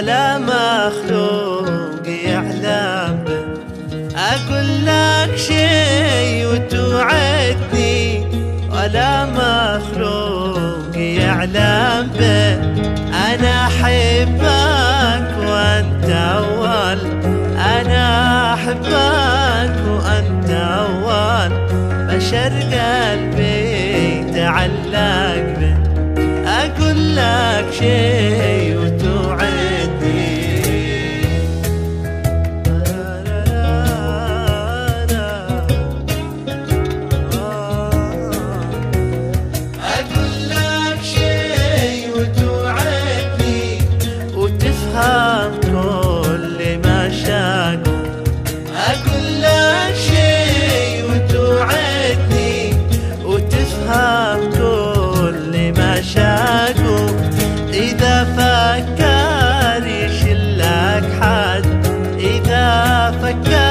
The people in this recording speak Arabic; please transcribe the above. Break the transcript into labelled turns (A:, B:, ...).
A: ولا مخلوق يعلم به. أقول لك شي وتوعدني ولا مخلوق يعلم به. أنا أحبك وأنت أول، أنا أحبك وأنت أول بشر قلبي تعلق به. أقول لك شي وتوعدني. أقول لك شي وتوعدني وتفهم كل مشاكل. أقول لك شي وتوعدني وتفهم كل مشاكل. إذا فكر يشلك حد، إذا فكر